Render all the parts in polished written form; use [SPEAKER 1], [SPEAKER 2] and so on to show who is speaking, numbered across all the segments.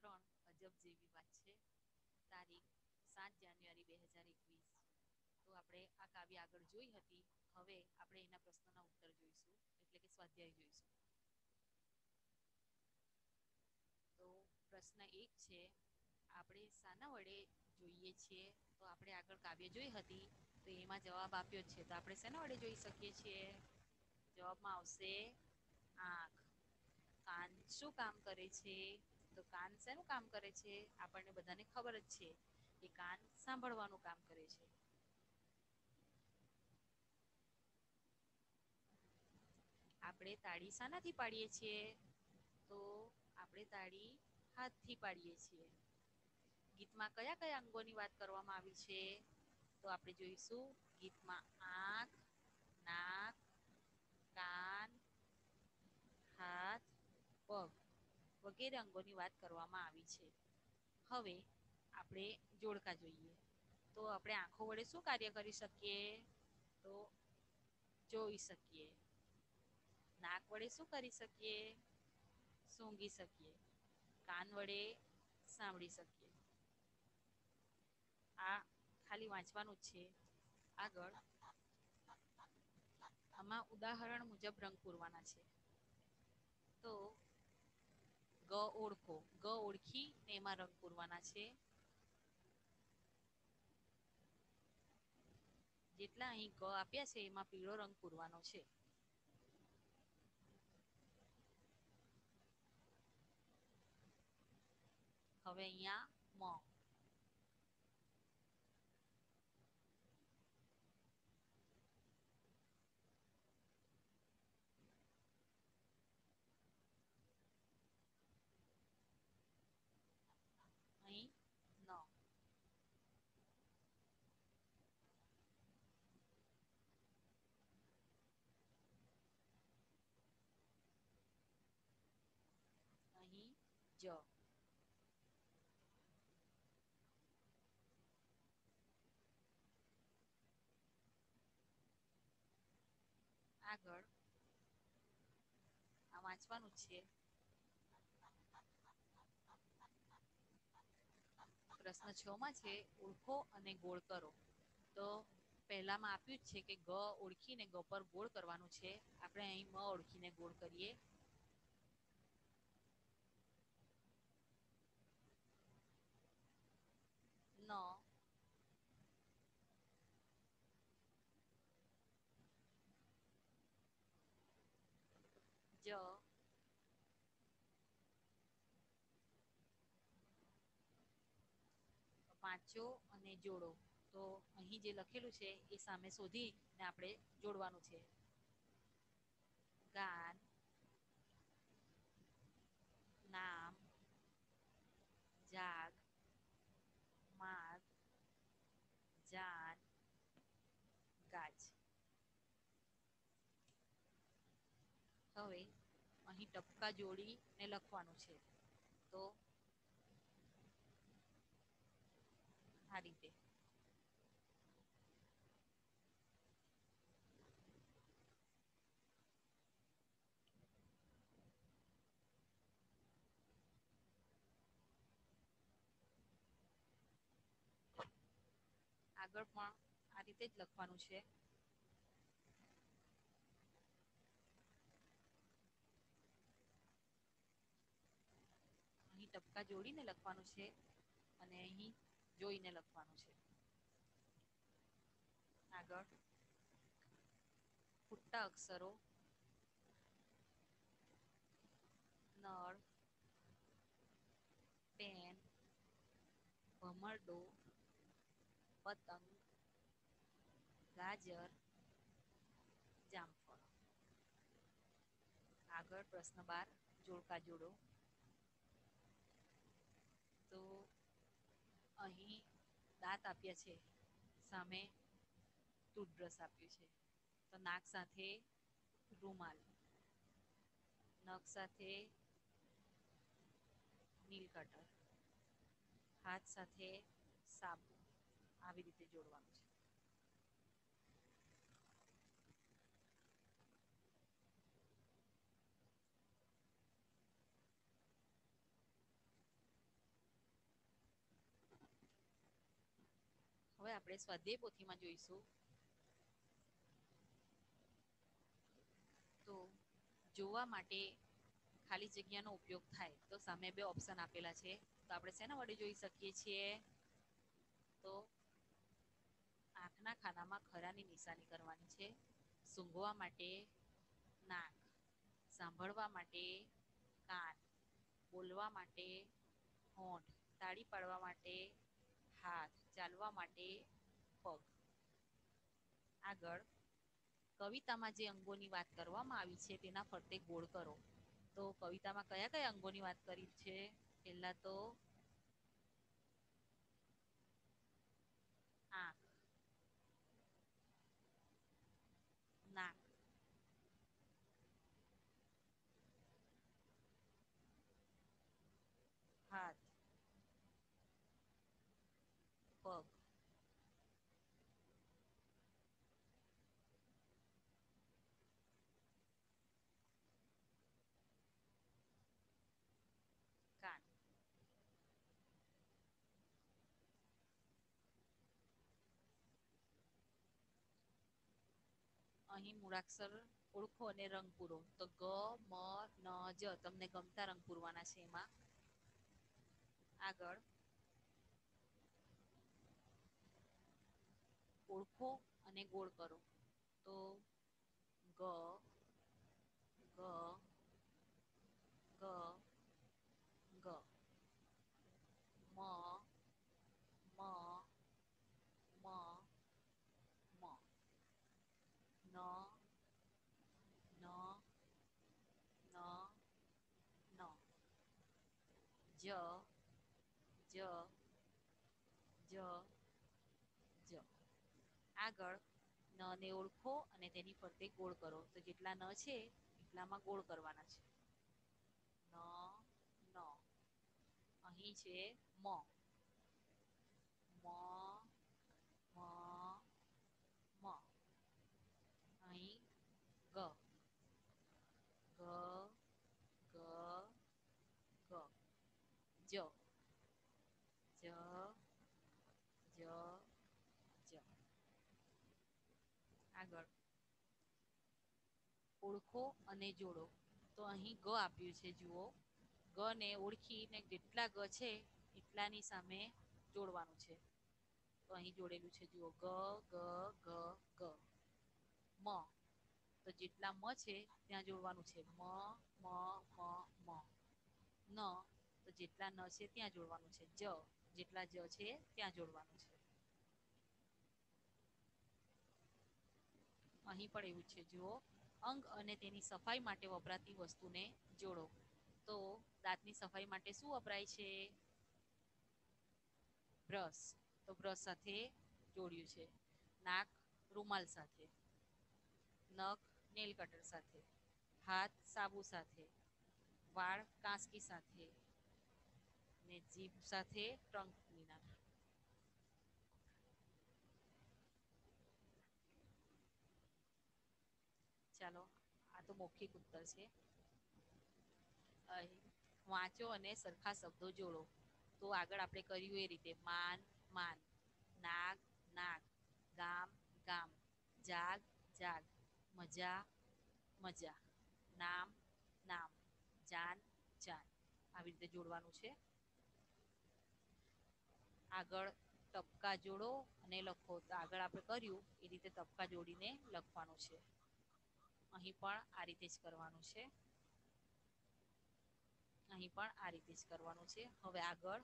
[SPEAKER 1] 3 અજબ જેવી વાત છે. તારીખ 7 જાન્યુઆરી 2021. તો આપણે આ કાવ્ય આગળ જોઈ હતી. હવે આપણે એના પ્રશ્નોના ઉત્તર જોઈશું, એટલે કે સ્વાધ્યાય જોઈશું. તો પ્રશ્ન 1 છે, આપણે શાના વડે જોઈએ છીએ? તો આપણે આગળ કાવ્ય જોઈ હતી, તો એમાં જવાબ આપ્યો છે. તો આપણે શેના વડે જોઈ શકીએ છીએ? જવાબમાં આવશે આંખ. કાન શું કામ કરે છે? તો કાન શેનું કામ કરે છે? આપણને બધાને ખબર જ છે કે કાન સાંભળવાનું કામ કરે છે. આપણે તાળી શાનાથી પાડીએ છીએ? તો આપણે તાળી હાથથી પાડીએ છીએ. ગીતમાં કયા કયા અંગોની વાત કરવામાં આવી છે? તો આપણે જોઈશું ગીતમાં આંખ, નાક, કાન, હાથ, પગ વગેરે અંગોની વાત કરવામાં આવી છે. હવે આપણે જોડકા જોઈએ. તો આપણે આંખો વડે શું કાર્ય કરી શકીએ? તો જોઈ શકીએ. નાક વડે શું કરી શકીએ? સૂંઘી શકીએ. કાન વડે સાંભળી શકીએ. આ ખાલી વાંચવાનું જ છે. આગળ આમાં ઉદાહરણ મુજબ રંગ પૂરવાના છે. તો ગ ઓળખો. ગ ઓળખી ને એમાં રંગ પૂરવાના છે. જેટલા અહીં ગ આપ્યા છે, એમાં પીળો રંગ પૂરવાનો છે. હવે અહીંયા મ. અહીં ન. અહીં જ. આગળ આ વાંચવાનું જ છે. પ્રશ્ન 6 માં છે, ઓળખો અને ગોળ કરો. તો પહેલામાં આપ્યું જ છે કે ગ ઓળખીને ગ પર ગોળ કરવાનું છે. આપણે અહીં મ ઓળખીને ગોળ કરીએ. ન. જ. વાંચો અને જોડો. તો અહીં જે લખેલું છે એ સામે શોધીને આપણે જોડવાનું છે. ગાન, નામ, જાગ, માગ, જાન, ગાજ. હવે અહીં ટપકા જોડીને લખવાનું છે. તો આ રીતે. આગળ પણ આ રીતે જ લખવાનું છે. અહીં ટપકા જોડીને લખવાનું છે અને અહીં જોઈને લખવાનું છે. આગળ ખોટા અક્ષરો નળ, પેન, ભમરડો, પતંગ, ગાજર, જામફળ. આગળ પ્રશ્ન 12 જોડકા જોડો. તો અહીં દાંત આપ્યા છે, સામે ટૂથબ્રશ આપ્યું છે. તો નાક સાથે રૂમાલ, નખ સાથે નીલ કટર, હાથ સાથે સાબુ. આવી રીતે જોડવાનું છે. આપણે સ્વાધ્યાય પોથીમાં જોઈશું તો જોવા માટે ખાલી જગ્યાનો ઉપયોગ થાય તો સામે બે ઓપ્શન આપેલા છે તો આપણે શેના વડે જોઈ શકીએ છીએ તો આંખના ખાનામાં ખરાની નિશાની કરવાની છે સૂંઘવા માટે નાક સાંભળવા માટે કાન બોલવા માટે હોઠ તાળી પાડવા માટે હાથ ચાલવા માટે પગ આગળ કવિતામાં જે અંગોની વાત કરવામાં આવી છે તેના ફરતે ગોળ કરો તો કવિતામાં કયા કયા અંગોની વાત કરી છે પહેલા તો આંખ નાક હાથ પગ કાન અહીં મૂળાક્ષર ઓળખો અને રંગ પૂરો તો ગ મ ન જ તમને ગમતા રંગ પૂરવાના છે એમાં આગળ ઓળખો અને ગોળ કરો તો ગ ગ ગ ગ મ મ મ મ ન ન ન ન જ જ જ જ આગળ ન ને ઓળખો અને તેની ફરતે ગોળ કરો તો જેટલા ન છે એટલામાં ગોળ કરવાના છે ન ન અહીં છે મ મ મ મ અહીં ગ ગ ગ ગ જ જ જ જ આગળ ઓળખો અને જોડો તો અહીં ગ આપ્યું છે જુઓ ગ ને ઓળખીને જેટલા ગ છે એટલાની સામે જોડવાનું છે તો અહીં જોડેલું છે જુઓ ગ ગ ગ ગ મ તો જેટલા મ છે ત્યાં જોડવાનું છે મ મ મ મ ન તો જેટલા ન છે ત્યાં જોડવાનું છે જ જેટલા જ છે ત્યાં જોડવાનું છે અહીં પણ એવું છે જુઓ અંગ અને તેની સફાઈ માટે વપરાતી વસ્તુને જોડો તો દાંતની સફાઈ માટે શું વપરાય છે બ્રશ તો બ્રશ સાથે જોડ્યું છે નાક રૂમાલ સાથે નખ નેલ કટર સાથે હાથ સાબુ સાથે વાળ કાંસકી સાથે ને જીભ સાથે ટ્રંક ક્લીનર ચાલો આ તો મૌખિક ઉત્તર છે વાંચો અને સરખા શબ્દો જોડો તો આગળ આપણે કર્યું એ રીતે માન માન નાક નાક ગામ ગામ જાગ જાગ મજા મજા નામ નામ જાન જાન આવી રીતે જોડવાનું છે આગળ ટપકા જોડો અને લખો તો આગળ આપણે કર્યું એ રીતે ટપકા જોડીને લખવાનું છે અહીં પણ આ રીતે જ કરવાનું છે અહીં પણ આ રીતે જ કરવાનું છે હવે આગળ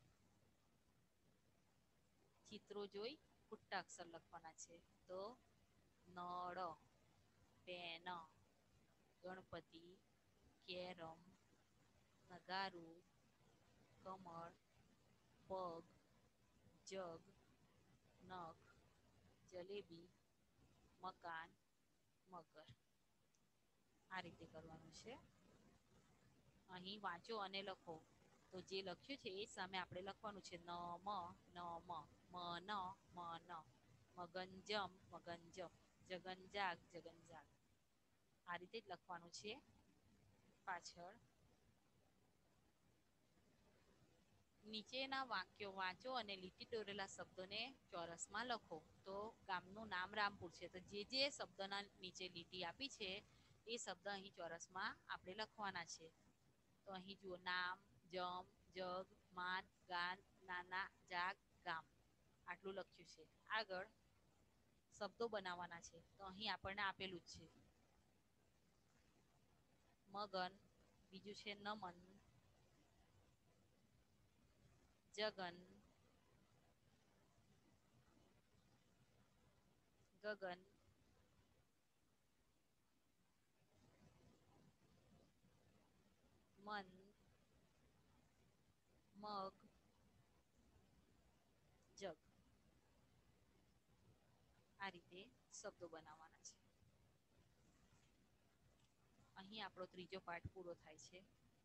[SPEAKER 1] ચિત્રો જોઈ ખોટા અક્ષર લખવાના છે તો નળ પેન ગણપતિ કેરમ નગારું કમળ પગ જગ નખ જલેબી મકાન મગર આ રીતે કરવાનું છે અહીં વાંચો અને લખો તો જે લખ્યું છે એ સામે આપણે લખવાનું છે ન મ ન મ મ ન મ ન મગનજમ મગનજમ જગનજાગ જગનજાગ આ રીતે જ લખવાનું છે પાછળ નીચેના વાક્યો વાંચો અને લીટી દોરેલા શબ્દોને ચોરસમાં લખો. તો ગામનું નામ રામપુર છે, તો જે શબ્દના નીચે લીટી આપી છે એ શબ્દ અહીં ચોરસમાં આપણે લખવાના છે. તો અહીં જુઓ નામ, જમ, જગ, માન, ગાન, નાના, જાગ, ગામ આટલું લખ્યું છે. આગળ શબ્દો બનાવવાના છે, તો અહીં આપણને આપેલું જ છે. મગન, બીજું છે નમન, જગન, ગગન, મન, મગ, જગ. આ રીતે શબ્દો બનાવવાના છે. અહીં આપણો ત્રીજો પાઠ પૂરો થાય છે.